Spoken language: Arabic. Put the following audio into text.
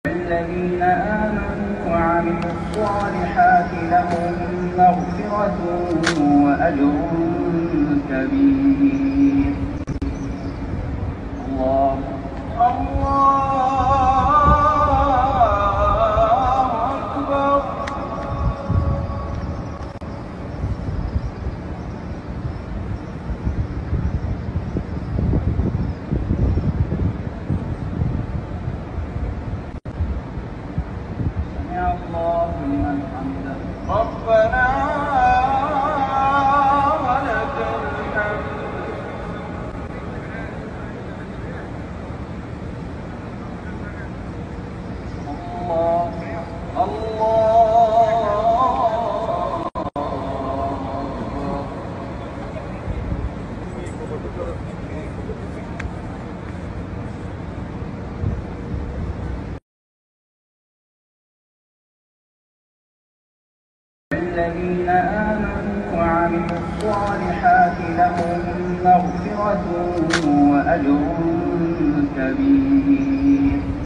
الذين آمنوا وعملوا الصالحات لهم مغفرة وأجر كبير. الله أكبر. سمع الله لمن حمده ربنا ولك الحمد. الذين آمنوا وعملوا الصالحات لهم مغفرة وأجر كبير.